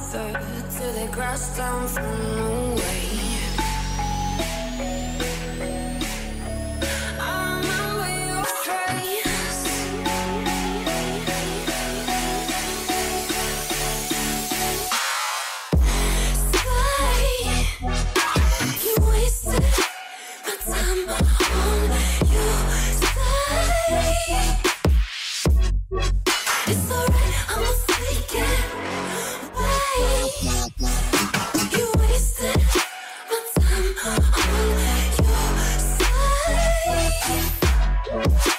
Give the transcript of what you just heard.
further till they crash down from away. I remember your face. Say you wasted my time on you. Say it's alright, I'm mistaken. You wasted my time on your side.